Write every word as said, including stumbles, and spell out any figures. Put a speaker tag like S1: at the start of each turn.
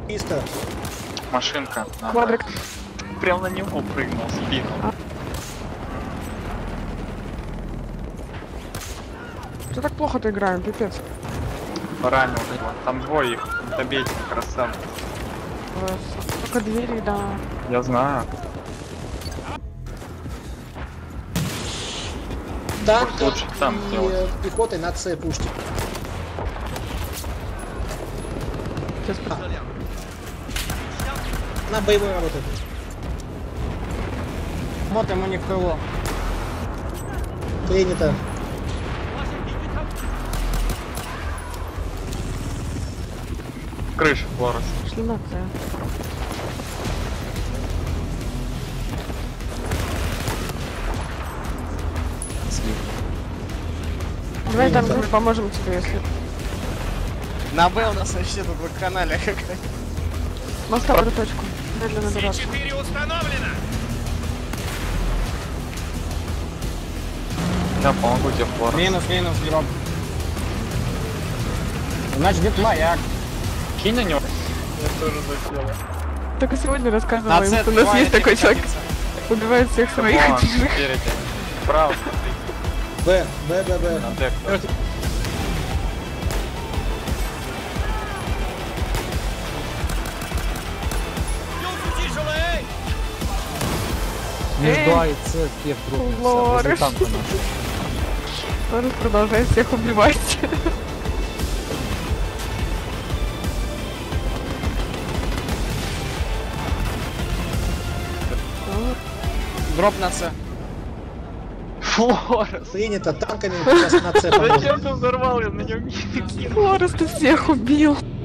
S1: Чисто.
S2: Машинка.
S3: Квадрик.
S2: Прям на него прыгнул, спину.
S3: А. Что так плохо-то играем, пипец.
S2: Ранил его. Там двое их. Добейте, красавцы.
S3: Только двери, да.
S2: Я знаю.
S1: Танк
S2: Лучше там
S1: и
S2: сделать.
S1: э, пехотой на С пушки.
S3: Сейчас
S1: А. На боевой работает.
S4: Смотрим у них крыло.
S1: Принято.
S2: Крыша, Флорес.
S3: шли на С. Давай там мы поможем тебе, если.
S4: На Б у нас вообще тут в канале какая-то.
S3: Моста в эту точку. Медленно дорожку.
S2: Я помогу тебе, Флорес.
S4: Минус, минус, гроб. Значит, где-то маяк.
S2: Кинь на него. Я тоже захотел.
S3: Только сегодня
S4: На
S3: рассказывала им,
S4: С
S3: что у нас
S4: два
S3: есть
S4: или
S3: такой
S4: три
S3: человек,
S4: тянется.
S3: убивает всех своих
S2: Вон,
S3: и чужих.
S2: спереди. Справа, смотри.
S1: Б, Б, Б, Б.
S2: На Д.
S3: Между
S5: А и С кеф
S3: Лорес.
S5: дропнулся возле танка нашего.
S3: Он продолжает всех убивать.
S4: Дроп на С.
S2: Флорес.
S1: Принято. Танками сейчас на С поможем.
S2: Зачем ты взорвал? Я на него не кинул.
S3: Флорес, ты всех убил.